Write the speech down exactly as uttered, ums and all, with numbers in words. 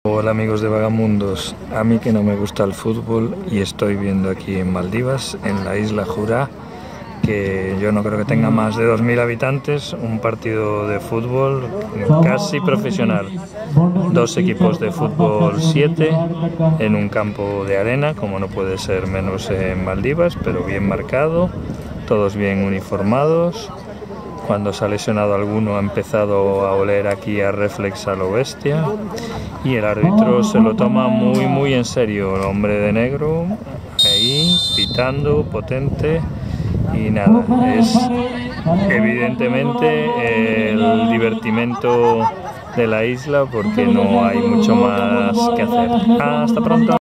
Hola amigos de Vagamundos, a mí que no me gusta el fútbol y estoy viendo aquí en Maldivas, en la isla Jurá, que yo no creo que tenga más de dos mil habitantes, un partido de fútbol casi profesional. Dos equipos de fútbol, siete, en un campo de arena, como no puede ser menos en Maldivas, pero bien marcado, todos bien uniformados. Cuando se ha lesionado alguno ha empezado a oler aquí a reflex a lo bestia y el árbitro se lo toma muy muy en serio, el hombre de negro ahí pitando potente y nada, es evidentemente el divertimento de la isla porque no hay mucho más que hacer. Hasta pronto.